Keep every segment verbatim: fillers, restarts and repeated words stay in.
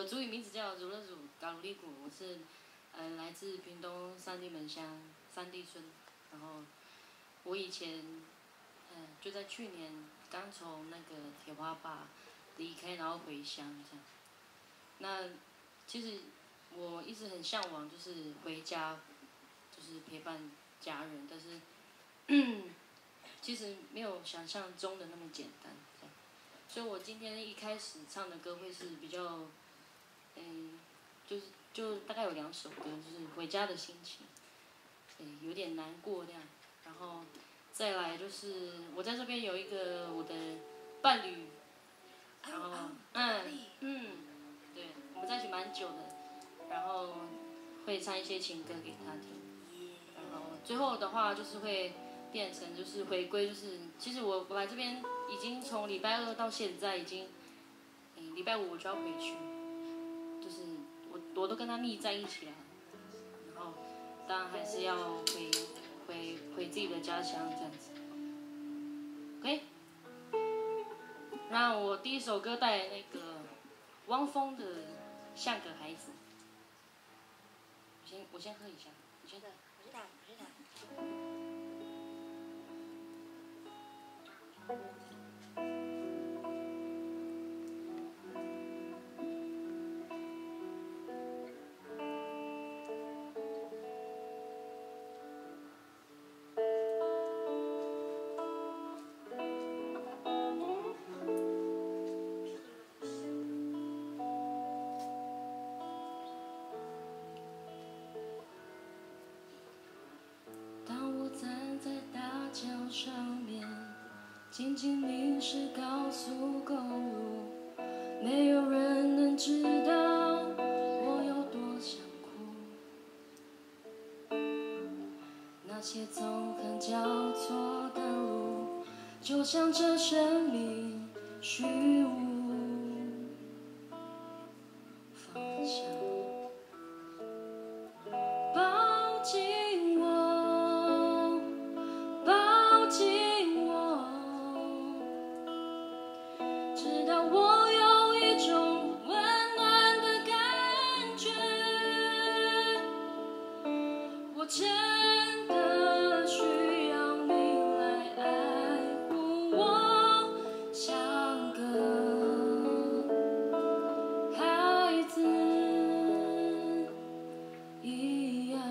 族语名字叫如乐祖嘎鲁利古，我是呃来自屏东三地门乡三地村，然后我以前嗯、呃、就在去年刚从那个铁花坝离开，然后回乡这样。那其实我一直很向往，就是回家，就是陪伴家人，但是其实没有想象中的那么简单。所以我今天一开始唱的歌会是比较，嗯，就是就大概有两首歌，就是回家的心情，嗯，有点难过那样，然后再来就是我在这边有一个我的伴侣，然后嗯嗯，对，我们在一起蛮久的，然后会唱一些情歌给他听，然后最后的话就是会变成就是回归，就是其实我我来这边已经从礼拜二到现在已经，嗯，礼拜五我就要回去，就是我我都跟他腻在一起了，然后当然还是要回回回自己的家乡这样子。OK， 那我第一首歌带那个汪峰的《像个孩子》，我先我先喝一下，你先带， 我先打，我先打。 上面静静凝视高速公路，没有人能知道我有多想哭。那些纵横交错的路，就像这生命虚无方向。抱紧我，抱紧我，直到我有一种温暖的感觉。我真的需要你来爱护我，像个孩子一样。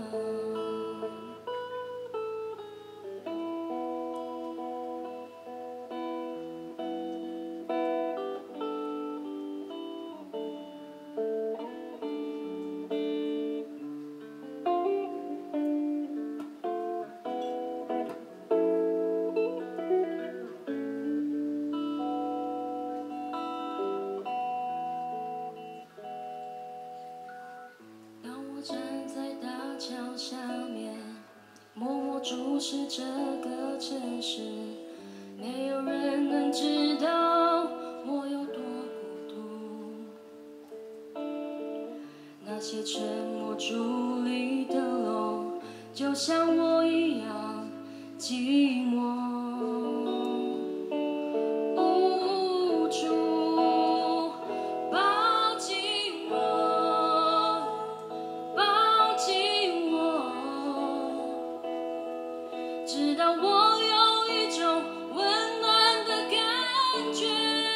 当我站在大桥下面，默默注视这个城市，没有人能知道我有多孤独。那些沉默伫立的龙，就像我一样寂寞。无助，抱紧我，抱紧我，直到我有一种温暖的感觉。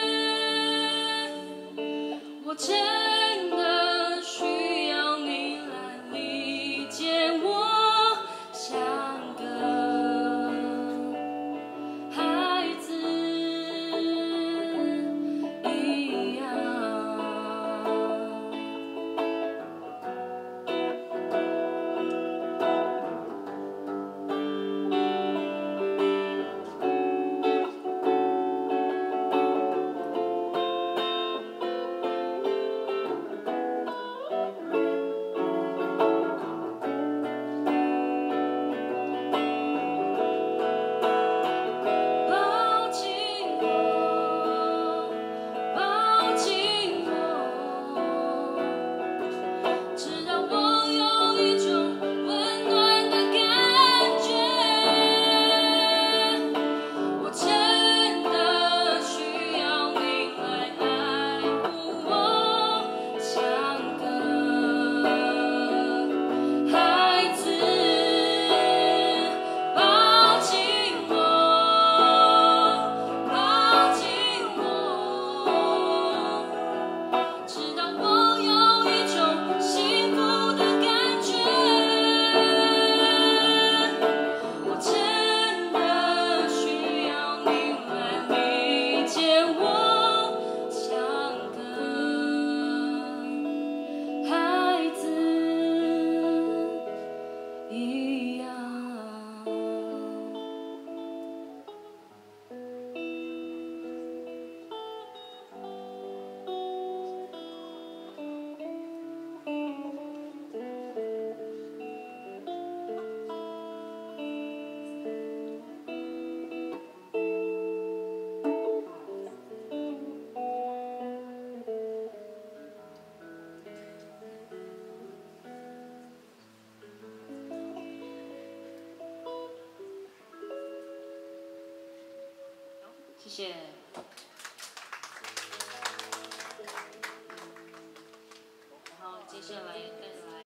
我真的需要你来理解我，像个谢。然后接下来。